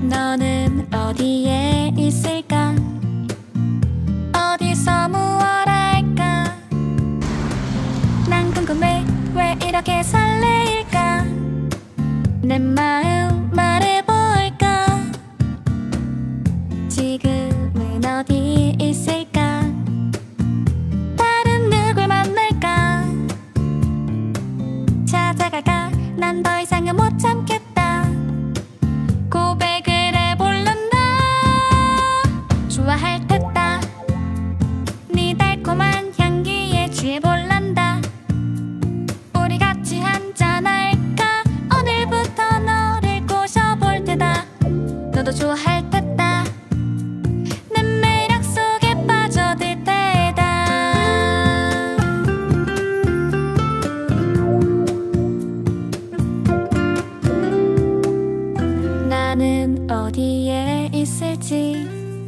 너는 어디에 있을까? 어디서 무얼 할까? 난 궁금해 왜 이렇게 설레일까? 내 마음 말해볼까? 지금은 어디 있을까? 다른 누굴 만날까? 찾아갈까? 난 더 이상은 못 참겠다. 고백을 해볼란다. 좋아할 듯다. 네 달콤한 향기에 취해볼란다. 우리 같이 한잔할까? 오늘부터 너를 꼬셔볼 테다. 너도 좋아할 듯다. 내 매력 속에 빠져들 테다. 나는 어디에 있을지,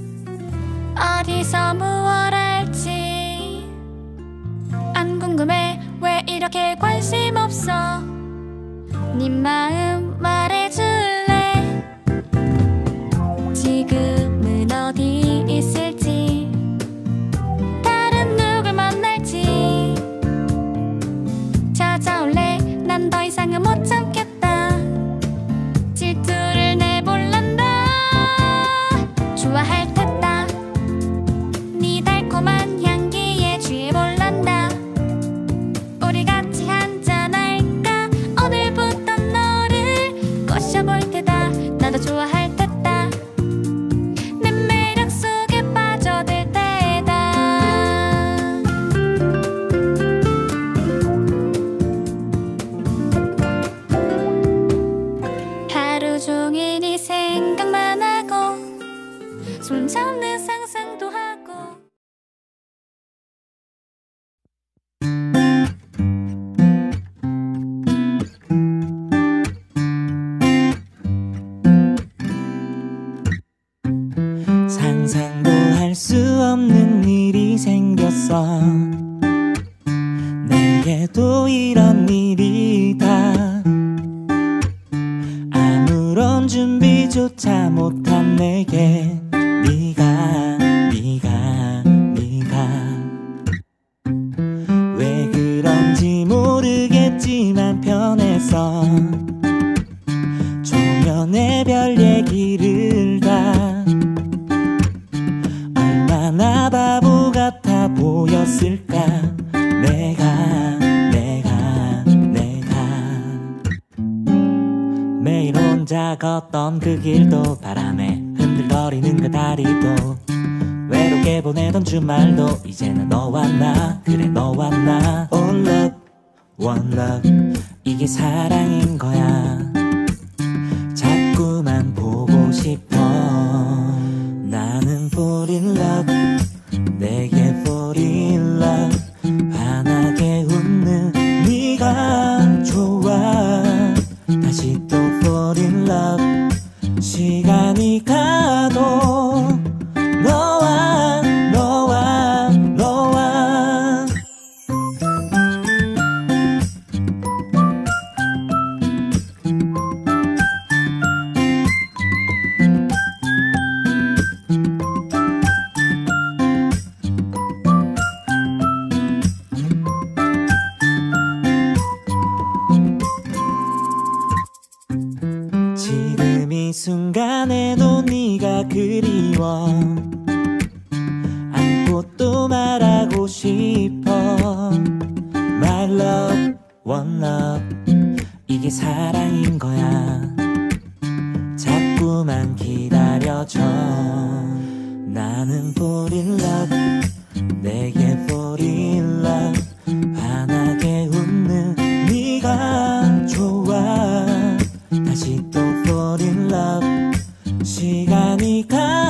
어디서 무얼 할지 안 궁금해 왜 이렇게 관심 없어. 네 마음 말해줄래? 지금은 어디 있을지, 다른 누굴 만날지 찾아올래? 난 더 이상은 못 참겠다. 질투를 내볼란다. 좋아할 듯다. 네 달콤한 향기에 취해볼란다. 우리 같이 한잔할까? 오늘부터 너를 꼬셔볼 테다. 나도 좋아할 듯다. 내 매력 속에 빠져들 테다. 하루 종일 네 생각만 하고 손 잡는 상상도 하고. 상상도 할 수 없는 일이 생겼어. 내게도 이런 일이다. 아무런 준비조차 못한 내게 네가 왜 그런지 모르겠지만 편해서 초면에 별 얘기를 다. 얼마나 바보 같아 보였을까. 내가 매일 혼자 걷던 그 길도 바람에 흔들거리는 그 다리도 외롭게 보내던 주말도 이제는 너와 나, 그래 너와 나. All love, one love, 이게 사랑인 거야. 자꾸만 보고 싶어. 나는 fall in love, 내게 fall in love. 환하게 웃는 네가 좋아. 다시 또 fall in love. 시간이 가도 너와 지금 이 순간에도 네가 그리워. 안고 또 말하고 싶어. My love, one love, 이게 사랑인 거야. 자꾸만 기다려줘. 나는 fall in love, 내게 fall in love. 환하게 웃는 네가 좋아. 다시 또 fall in love. 시간이 가